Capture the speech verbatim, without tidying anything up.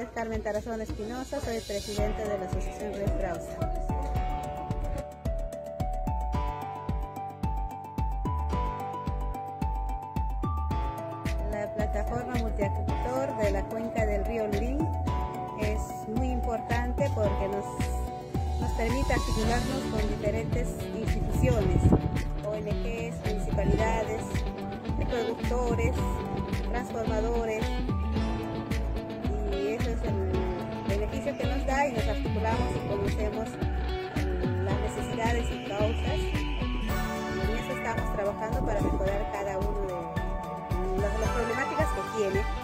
nombre es Carmen Tarazona Espinosa, soy presidente de la Asociación Red Brauza. La plataforma multiagricultor de la cuenca del río Lurín es muy importante porque nos, nos permite articularnos con diferentes instituciones, O N Ges, municipalidades, productores, transformadores, y eso es el beneficio que nos da, y nos articulamos y conocemos las necesidades y causas, y en eso estamos trabajando para mejorar cada uno de las, las problemáticas que tiene